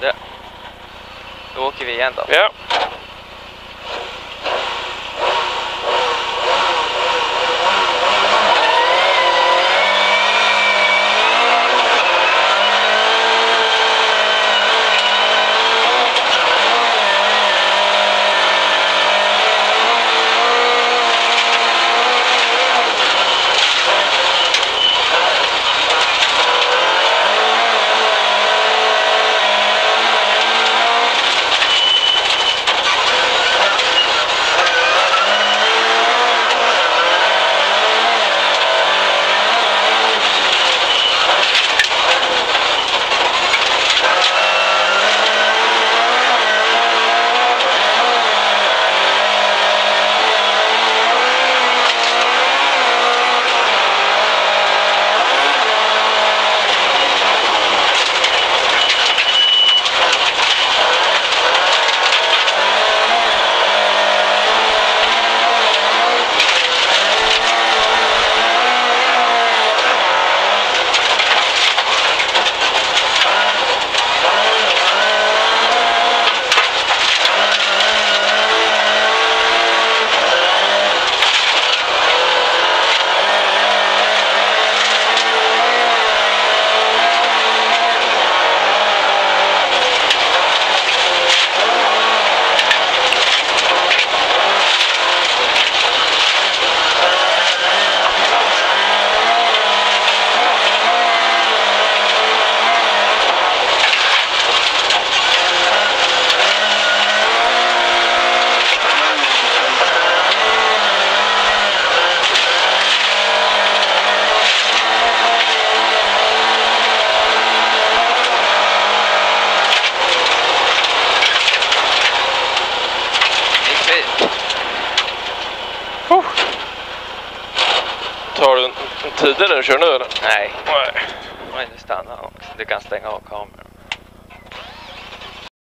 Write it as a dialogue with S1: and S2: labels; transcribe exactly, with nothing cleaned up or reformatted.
S1: det. Då åker vi igen då.
S2: Ja. Oh. Tar du en tid när du kör nu eller?
S1: Nej.
S2: Nej.
S1: Nu stannar också. Du kan stänga av kameran.